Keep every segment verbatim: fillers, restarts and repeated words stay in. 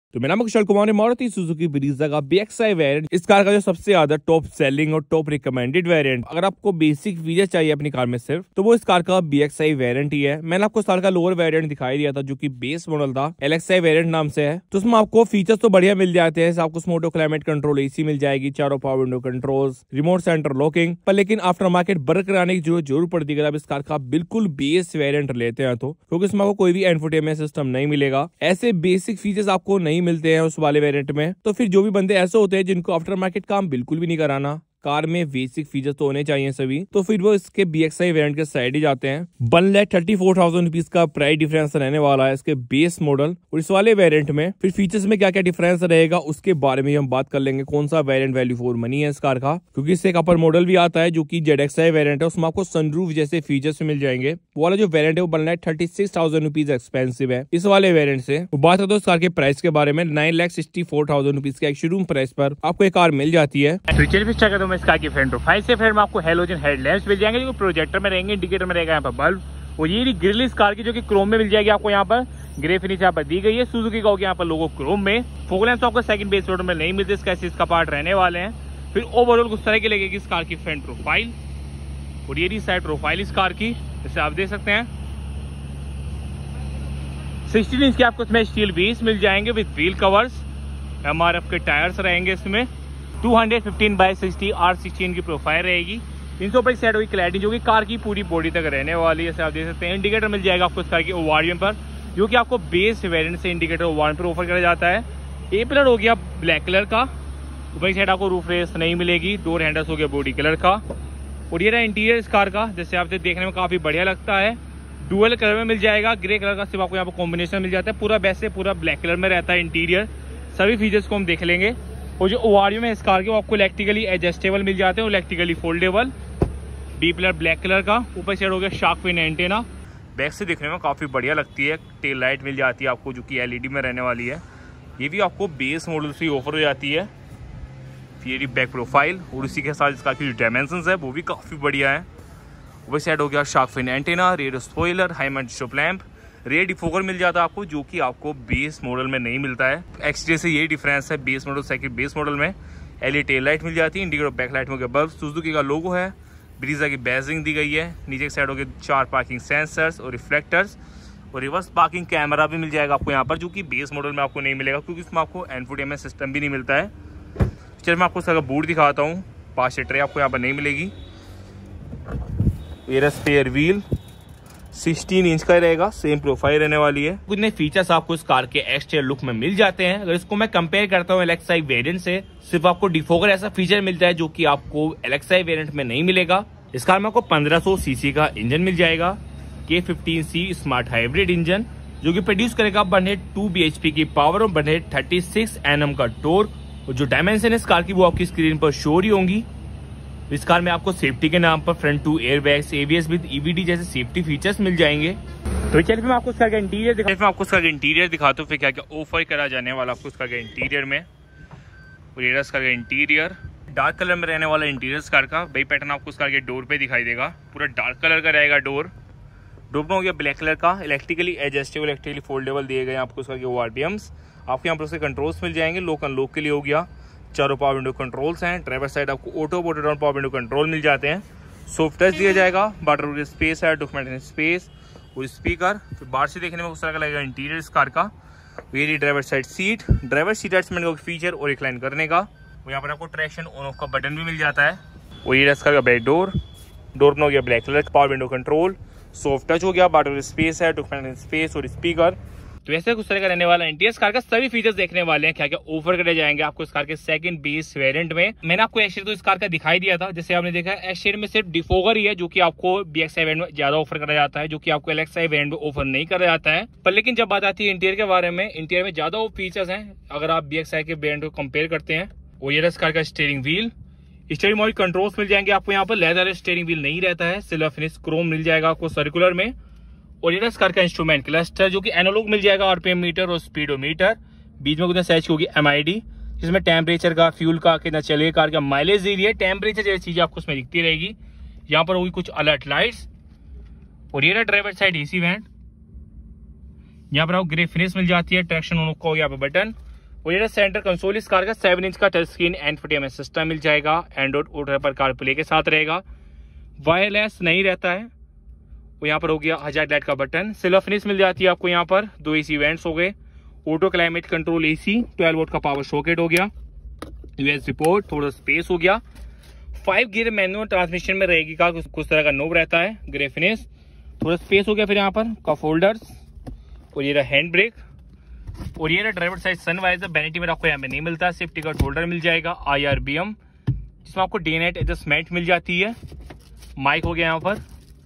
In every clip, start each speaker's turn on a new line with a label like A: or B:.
A: तो मेरा नाम कुशल कुमार है। मारुति सुजुकी ब्रीजा का बी एक्स आई वेरिएंट इस कार का जो सबसे ज्यादा टॉप सेलिंग और टॉप रिकमेंडेड वेरिएंट, अगर आपको बेसिक फीचर चाहिए अपनी कार में सिर्फ, तो वो इस कार का बी एक्स आई वेरिएंट ही है। मैंने आपको इस कार का लोअर वेरिएंट दिखाई दिया था जो कि बेस मॉडल था, एल एक्स आई वेरिएंट नाम से है। तो उसमें आपको फीचर्स तो बढ़िया मिल जाते हैं। आपको स्मोटो क्लाइमेट कंट्रोल एसी मिल जाएगी, चारों power window controls, remote centre locking, पर लेकिन आफ्टर मार्केट वर्क कराने की जरूरत जरूर पड़ती है अगर आप इस कार का बिल्कुल बेस वेरिएंट लेते हैं तो, क्योंकि इसमें आपको कोई भी इंफोटेनमेंट सिस्टम नहीं मिलेगा। ऐसे बेसिक फीचर्स आपको नहीं मिलते हैं उस वाले वेरिएंट में। तो फिर जो भी बंदे ऐसे होते हैं जिनको आफ्टर मार्केट काम बिल्कुल भी नहीं कराना, कार में बेसिक फीचर्स तो होने चाहिए सभी, तो फिर वो इसके बी एक्स आई वेरिएंट के साइड ही जाते हैं। One lakh thirty four thousand rupees का प्राइस डिफरेंस रहने वाला है इसके बेस मॉडल और इस वाले वेरिएंट में। फिर फीचर्स में क्या क्या डिफरेंस रहेगा उसके बारे में हम बात कर लेंगे, कौन सा वेरिएंट वैल्यू फॉर मनी है इस कार का, क्योंकि इससे एक अपर मॉडल भी आता है जो कि जेड एक्स आई वेरिएंट है। उसमें आपको सनरूफ जैसे फीचर्स मिल जाएंगे। वो वाला जो वेरिएंट है वो one lakh thirty six thousand rupees expensive है इस वाले वेरिएंट से। तो बात करते हैं इस कार के प्राइस के बारे में, nine lakh sixty four thousand rupees के शोरूम प्राइस पर आपको एक कार मिल जाती है।
B: इस कार की फ्रंट प्रोफाइल से फिर आपको हेलोजन हेडलैम्प्स मिल जाएंगे जो प्रोजेक्टर में रहेंगे, इंडिकेटर में रहेगा यहाँ पर बल्ब, और ये ग्रिल इस कार की जो कि क्रोम में मिल जाएगी आपको। यहाँ पर ग्रे फिनिश यहाँ पर दी गई है, सुजुकी का होगा यहाँ पर लोगो क्रोम में। फोक लैंप्स आपको सेकंड बेस मॉडल में नहीं मिलते, इसका इसका पार्ट रहने वाले हैं। फिर ओवरऑल कुछ तरह की लगेगी इस कार की फ्रंट प्रोफाइल, और ये साइड प्रोफाइल इस कार की जैसे आप देख सकते हैं। सिक्सटीन इंच के आपको इसमें स्टील व्हील्स मिल जाएंगे with wheel covers, M R F के टायर्स रहेंगे इसमें। Two fifteen by sixty R sixteen की प्रोफाइल रहेगी। तीन सौ पर साइड हुई क्लैरिटी जो कि कार की पूरी बॉडी तक रहने वाली है, जैसे आप देख सकते हैं। इंडिकेटर मिल जाएगा आपको इस कार की ओवारियम पर, जो कि आपको बेस वेरिएंट से इंडिकेटर ओवारियम पर ऑफर किया जाता है। ए पिलर हो गया ब्लैक कलर का, ऊपर साइड आपको रूफ रेस नहीं मिलेगी। डोर हैंडल्स हो गया बॉडी कलर का, और ये रहा इंटीरियर इस कार का, जैसे आप देखने में काफी बढ़िया लगता है। डुअल कलर में मिल जाएगा, ग्रे कलर का सिर्फ आपको यहाँ पर कॉम्बिनेशन मिल जाता है। पूरा वैसे पूरा ब्लैक कलर में रहता है इंटीरियर। सभी फीचर्स को हम देख लेंगे। और जो ओवारियम है इस कार के वो आपको इलेक्ट्रिकली एडजस्टेबल मिल जाते हैं, electrically foldable. B pillar black colour का, ऊपर साइड हो गया शार्क फिन एंटेना। बैक से देखने में काफ़ी बढ़िया लगती है। टेल लाइट मिल जाती है आपको जो कि एल ई डी में रहने वाली है। ये भी आपको बेस मॉडल से ऑफर हो जाती है। फिर बैक प्रोफाइल और उसी के साथ इसका जो डायमेंशंस है वो भी काफ़ी बढ़िया है। ऊपर साइड हो गया shark fin antenna, rear spoiler, high stop lamp, rear defogger मिल जाता है आपको जो कि आपको बेस मॉडल में नहीं मिलता है। एक्सटीरियर से यही डिफरेंस है बेस मॉडल से कि बेस मॉडल में एलईडी टेल लाइट मिल जाती है, इंडिकेटर बैक लाइट में बल्ब, सुजुकी का लोगो है, ब्रीजा की बैजिंग दी गई है। नीचे की साइड हो गए चार पार्किंग सेंसर्स और रिफ्लेक्टर्स, और रिवर्स पार्किंग कैमरा भी मिल जाएगा आपको यहाँ पर, जो कि बेस मॉडल में आपको नहीं मिलेगा क्योंकि इसमें आपको इंफोटेनमेंट सिस्टम भी नहीं मिलता है। चलिए मैं आपको इसका बूट दिखाता हूँ। पाँच ट्रे आपको यहाँ पर नहीं मिलेगी। ये स्पेयर व्हील सिक्सटीन इंच का रहेगा, सेम प्रोफाइल रहने वाली है। कुछ नए फीचर्स आपको इस कार के एक्सटीरियर लुक में मिल जाते हैं। अगर इसको मैं कंपेयर करता हूँ एल एक्स आई वेरिएंट से, सिर्फ आपको डिफोगर ऐसा फीचर मिलता है जो कि आपको एल एक्स आई वेरिएंट में नहीं मिलेगा। इस कार में आपको पंद्रह सौ सीसी का इंजन मिल जाएगा, K fifteen C smart hybrid engine, जो कि प्रोड्यूस करेगा one hundred two B H P की पावर और one hundred thirty six N M का टॉर्क। और जो डायमेंशन है इस कार की वो आपकी स्क्रीन पर शो ही होंगी। इस कार में आपको सेफ्टी के नाम पर front two air bags, ABS with EBD जैसे सेफ्टी फीचर्स मिल जाएंगे। तो चलिए मैं आपको इसका इंटीरियर दिखा मैं आपको इसका इंटीरियर दिखाता हूँ फिर क्या क्या ऑफर करा जाने वाला आपको इसका इंटीरियर में। और ये इसका इंटीरियर डार्क कलर में रहने वाला इंटीरियर इस कार का। वही पैटर्न आपको इस कार के डोर पे दिखाई देगा, पूरा डार्क कलर का रहेगा डोर। डोर में हो गया ब्लैक कलर का, इलेक्ट्रिकली एडजस्टेबल, इलेक्ट्रिकली फोल्डेबल दिए गए आपको इसका ओआरपीएम्स। आपको यहाँ पर उसके कंट्रोल्स मिल जाएंगे। लॉक अनलॉक के लिए हो गया, चारों पावर विंडो कंट्रोल्स हैं। ड्राइवर साइड आपको auto auto down power window control मिल जाते हैं। सॉफ्ट टच दिया जाएगा, वाटर स्पेस है, डॉक्यूमेंट स्पेस और स्पीकर। फिर बाहर से देखने में उस तरह का लगेगा इंटीरियर इस कार का। ये driver side seat, driver seat adjustment का फीचर और रिक्लाइन करने का। और यहाँ पर आपको ट्रैक्शन ऑन ऑफ का बटन भी मिल जाता है। और ये इसका बैक डोर, डोर में हो गया black colour, power window control, soft touch हो गया, वाटर स्पेस है, डॉक्यूमेंट स्पेस और स्पीकर। तो ऐसे कुछ तरह का रहने वाला इंटीरियर कार का सभी फीचर्स देखने वाले हैं, क्या क्या ऑफर करे जाएंगे आपको इस कार के सेकंड बेस वेरिएंट में। मैंने आपको एक्सटीरियर तो इस कार का दिखाई दिया था, जैसे आपने देखा एक्सटीरियर में सिर्फ डिफोगर ही है जो कि आपको बी एक्स आई वेरिएंट में ज्यादा ऑफर करा जाता है, जो कि आपको एल एक्स आई वेरिएंट में ऑफर नहीं करा जाता है। पर लेकिन जब बात आती है इंटीरियर के बारे में, इंटीरियर में ज्यादा फीचर्स हैं अगर आप बी एक्स आई के वेरिएंट को कंपेयर करते हैं। और ये इस कार का steering wheel, steering wheel controls मिल जाएंगे आपको। यहाँ पर लेदर स्टीयरिंग व्हील नहीं रहता है, सिल्वर फिनिश क्रोम मिल जाएगा आपको सर्कुलर में। और ये इस कार का इंस्ट्रूमेंट क्लस्टर जो कि एनालॉग मिल जाएगा, आरपीएम मीटर और स्पीडोमीटर। बीच में कुछ सैच होगी एमआईडी, जिसमें टेम्परेचर का, फ्यूल का, कितना चलेगा कार का, माइलेज दे रही है, टेम्परेचर जैसी चीजें आपको उसमें दिखती रहेगी। यहाँ पर होगी कुछ अलर्ट लाइट्स। और ये ड्राइवर साइड एसी वेंट, यहाँ पर आपको ग्रे फिनिश मिल जाती है, ट्रैक्शन ऑन का हो गया बटन। और ये सेंटर कंसोल इस कार का सेवन इंच का टच स्क्रीन एंटरटेनमेंट सिस्टम मिल जाएगा। एंड्रॉइड ऑटो पर कार प्ले के साथ रहेगा, वायरलेस नहीं रहता है। और यहाँ पर हो गया हजार लाइट का बटन, सिल्वर फिनिश मिल जाती है आपको। यहाँ पर दो एसी वेंट्स हो गए, auto climate control AC, twelve volt का पावर सॉकेट हो गया, यूएसबी पोर्ट, थोड़ा स्पेस हो गया। फाइव गियर मैनुअल ट्रांसमिशन में रहेगी कार, कुछ तरह का नोब रहता है, ग्रे फिनिश, थोड़ा स्पेस हो गया। फिर यहाँ पर कप होल्डर्स और ये रहा हैंड ब्रेक और ये रहा ड्राइवर साइड सनवाइजर। वैनिटी में आपको यहाँ पे नहीं मिलता, सिर्फ टिकट होल्डर मिल जाएगा। आई आर बी एम जिसमें आपको डे नाइट एडजस्टमेंट मिल जाती है। माइक हो गया यहाँ पर,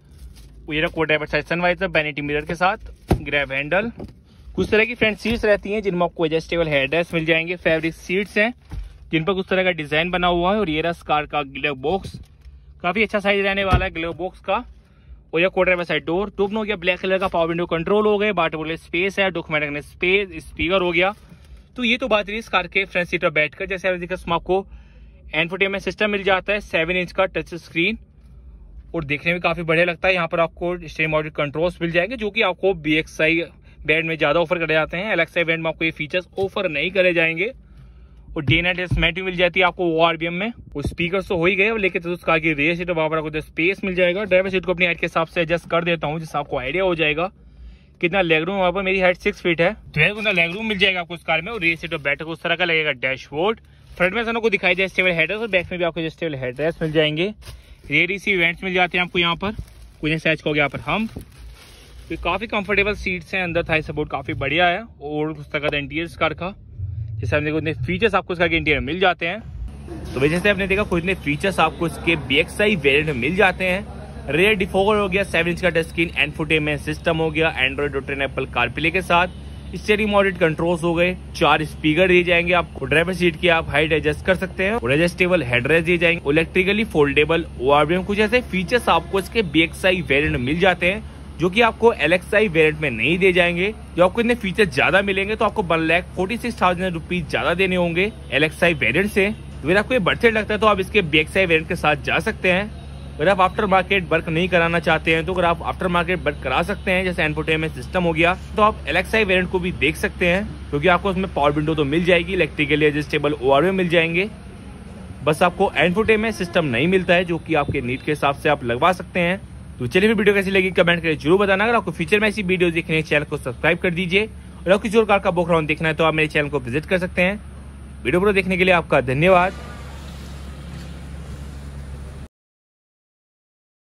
B: ये रहा को driver side sun visor, vanity mirror के साथ, ग्रैब हैंडल। कुछ तरह की फ्रंट सीट्स रहती हैं जिनमें आपको एडजस्टेबल हेडरेस्ट मिल जाएंगे। फैब्रिक सीट्स हैं जिन पर कुछ तरह का डिजाइन बना हुआ है। और ये रहा कार का ग्लव बॉक्स, काफी अच्छा साइज रहने वाला है ग्लव बॉक्स का। और ये को ड्राइवर साइड डोर, टूबन हो गया ब्लैक कलर का, पावर विंडो कंट्रोल हो गए, बाट बोले स्पेस है, डॉक्यूमेंट रखने स्पेस, स्पीकर हो गया। तो ये तो बात रही इस कार के फ्रंट सीट पर बैठकर। जैसे आपको एंटरटेनमेंट सिस्टम मिल जाता है, सेवन इंच का टच स्क्रीन और देखने में काफी बढ़िया लगता है। यहाँ पर आपको स्टीयरिंग माउंटेड कंट्रोल्स मिल जाएंगे जो कि आपको बी एक्स आई वेरिएंट में ज्यादा ऑफर करे जाते हैं। एल एक्स आई वेरिएंट में आपको ये फीचर्स ऑफर नहीं करे जाएंगे। और डे नाइट एडजस्टमेंट भी मिल जाती है आपको ओ आर बी एम में। और स्पीकर तो हो ही गए, लेकिन तो उस कार की रेयर सीट वहां पर आपको स्पेस मिल जाएगा। ड्राइवर सीट को अपनी हाइट के हिसाब से एडजस्ट कर देता हूँ जिससे आपको आइडिया हो जाएगा कितना लेग रूम। वहां पर मेरी हाइट सिक्स फीट है, तो लेग रूम मिल जाएगा आपको इस कार में। और रेयर सीट पर बैठक उस तरह का लगेगा डैशबोर्ड। फ्रंट में को दिखाई दे स्टेबल हेडरेस्ट और बैक में भी आपको एडजस्टेबल हेडरेस्ट मिल जाएंगे। रेयर इसी इवेंट्स मिल जाते हैं आपको यहाँ पर। कुछ साइज का हो गया यहाँ पर हम, तो काफी कंफर्टेबल सीट्स हैं, अंदर थाई सपोर्ट काफी बढ़िया है। और उस तरह का इंटीरियर कार का जैसे हमने कुछ फीचर्स आपको इसका इंटीरियर मिल जाते हैं। तो वजह से आपने देखा कुछ फीचर्स आपको इसके बी एक्स आई वेरिएंट में मिल जाते हैं। रेयर डिफॉगर हो गया, सेवन इंच का टच स्क्रीन एंटरटेनमेंट सिस्टम हो गया, एंड्रॉइड और टेन एप्पल कारप्ले के साथ, स्टीयरिंग माउंटेड कंट्रोल्स हो गए, चार स्पीकर दिए जाएंगे आपको। ड्राइवर सीट की आप हाइट एडजस्ट कर सकते हैं और एडजस्टेबल हेडरेस्ट दिए जाएंगे, electrically foldable O R B M. कुछ ऐसे फीचर्स आपको इसके बी एक्स आई वेरिएंट में मिल जाते हैं जो कि आपको एल एक्स आई वेरिएंट में नहीं दे जाएंगे। जो आपको इतने फीचर ज्यादा मिलेंगे तो आपको one lakh forty six thousand rupees ज्यादा देने होंगे एल एक्स आई वेरिएंट से। अगर आपको ये बढ़ते लगता है तो आप इसके बी एक्स आई वेरिएंट के साथ जा सकते हैं। अगर आप आफ्टर मार्केट वर्क नहीं कराना चाहते हैं तो अगर आप आफ्टर मार्केट वर्क करा सकते हैं, जैसे एंटरटेनमेंट सिस्टम हो गया, तो आप एल एक्स आई वेरिएंट को भी देख सकते हैं क्योंकि आपको उसमें पावर विंडो तो मिल जाएगी, electrically adjustable O R B M मिल जाएंगे। बस आपको एंटरटेनमेंट सिस्टम नहीं मिलता है जो कि आपके नीड के हिसाब से आप लगवा सकते हैं। तो चलिए फिर वीडियो कैसी लगी कमेंट करके जरूर बताना। अगर आपको फीचर में ऐसी वीडियो देखनी है चैनल को सब्सक्राइब कर दीजिए। और किसी और कार का बैकग्राउंड देखना है तो आप मेरे चैनल को विजिट कर सकते हैं। वीडियो पूरा देखने के लिए आपका धन्यवाद।